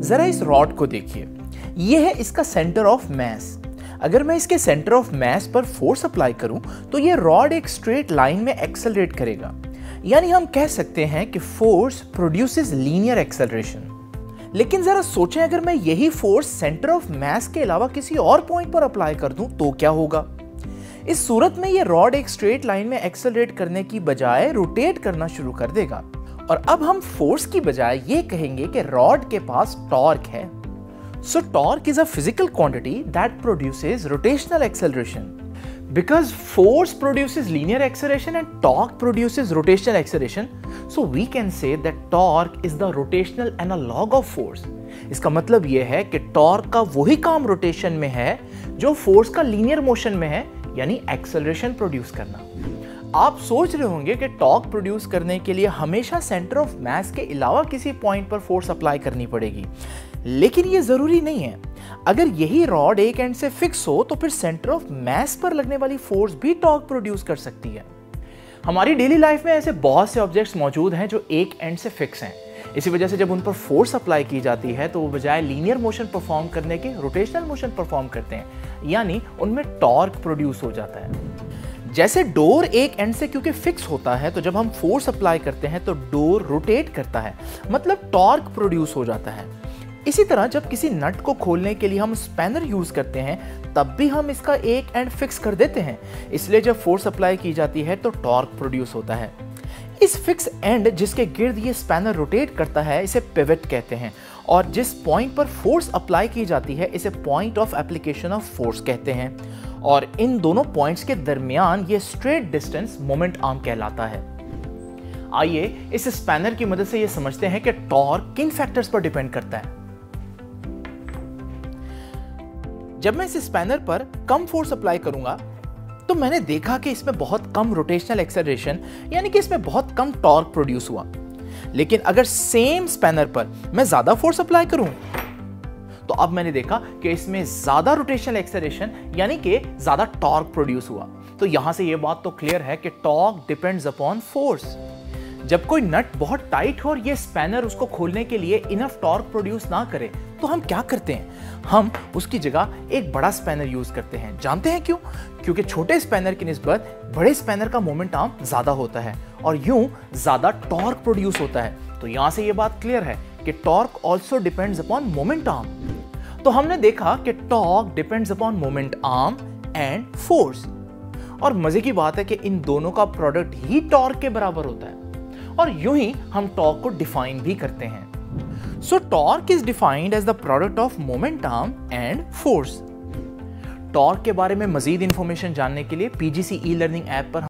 जरा इस रॉड को देखिए, यह है इसका सेंटर ऑफ मास। अगर मैं इसके सेंटर ऑफ मास पर फोर्स अप्लाई करूं तो यह रॉड एक स्ट्रेट लाइन में एक्सेलरेट करेगा, यानी हम कह सकते हैं कि फोर्स प्रोड्यूसेस लीनियर एक्सेलरेशन। लेकिन जरा सोचें, अगर मैं यही फोर्स सेंटर ऑफ मास के अलावा किसी और पॉइंट पर अप्लाई कर दूं तो क्या होगा? इस सूरत में यह रॉड एक स्ट्रेट लाइन में एक्सेलरेट करने की बजाय रोटेट करना शुरू कर देगा, और अब हम फोर्स की बजाय यह कहेंगे कि रॉड के पास टॉर्क है। So torque is a physical quantity that produces rotational acceleration. Because force produces linear acceleration and torque produces rotational acceleration, so we can say that torque is the rotational analog of force. इसका मतलब यह है कि torque का वही काम rotation में है जो फोर्स का लीनियर मोशन में है, यानी एक्सेलरेशन प्रोड्यूस करना। आप सोच रहे होंगे कि टॉर्क प्रोड्यूस करने के लिए हमेशा सेंटर ऑफ मास के अलावा किसी पॉइंट पर फोर्स अप्लाई करनी पड़ेगी, लेकिन यह जरूरी नहीं है। अगर यही रॉड एक एंड से फिक्स हो तो फिर सेंटर ऑफ मास पर लगने वाली फोर्स भी टॉर्क प्रोड्यूस कर सकती है। हमारी डेली लाइफ में ऐसे बहुत से ऑब्जेक्ट्स मौजूद हैं जो एक एंड से फिक्स हैं। इसी वजह से जब उन पर फोर्स अप्लाई की जाती है तो वो बजाय लीनियर मोशन परफॉर्म करने के रोटेशनल मोशन परफॉर्म करते हैं, यानी उनमें टॉर्क प्रोड्यूस हो जाता है। जैसे डोर एक एंड से क्योंकि फिक्स होता है तो जब हम फोर्स अप्लाई करते हैं तो डोर रोटेट करता है, मतलब टॉर्क प्रोड्यूस हो जाता है। इसी तरह जब किसी नट को खोलने के लिए हम स्पैनर यूज करते हैं तब भी हम इसका एक एंड फिक्स कर देते हैं, इसलिए जब फोर्स अप्लाई की जाती है तो टॉर्क प्रोड्यूस होता है। इस फिक्स एंड जिसके गिर्द ये स्पैनर रोटेट करता है इसे पिवट कहते हैं, और जिस पॉइंट पर फोर्स अप्लाई की जाती है इसे point of application of force कहते हैं, और इन दोनों पॉइंट्स के दरमियान ये स्ट्रेट डिस्टेंस मोमेंट आर्म कहलाता है। आइए इस स्पैनर की मदद से ये समझते हैं कि टॉर्क किन फैक्टर्स पर डिपेंड करता है। जब मैं इस स्पैनर पर कम फोर्स अप्लाई करूंगा तो मैंने देखा कि इसमें बहुत कम रोटेशनल एक्सेलरेशन, यानी कि इसमें बहुत कम टॉर्क प्रोड्यूस हुआ। लेकिन अगर सेम स्पैनर पर मैं ज्यादा फोर्स अप्लाई करूं तो अब मैंने देखा कि इसमें ज्यादा रोटेशनल एक्सेलरेशन, यानी कि ज्यादा टॉर्क प्रोड्यूस हुआ। तो यहां से यह बात तो क्लियर है कि टॉर्क डिपेंड्स अपॉन फोर्स। जब कोई नट बहुत टाइट हो और ये स्पैनर उसको खोलने के लिए इनफ टॉर्क प्रोड्यूस ना करे तो हम क्या करते हैं? हम उसकी जगह एक बड़ा स्पैनर यूज करते हैं। जानते हैं क्यों? क्योंकि छोटे स्पैनर की निस्बत बड़े स्पैनर का मोमेंट आर्म ज्यादा होता है और यूं ज्यादा टॉर्क प्रोड्यूस होता है। तो यहां से ये बात क्लियर है कि torque also depends upon moment arm. तो हमने देखा कि torque depends upon moment arm and force, और मजे की बात है कि इन दोनों का प्रोडक्ट ही टॉर्क के बराबर होता है, और यूं ही हम टॉर्क को डिफाइन भी करते हैं। So torque is defined as the product of moment arm and force. Torque के बारे में मजीद इंफॉर्मेशन जानने के लिए PGC ई लर्निंग ऐप पर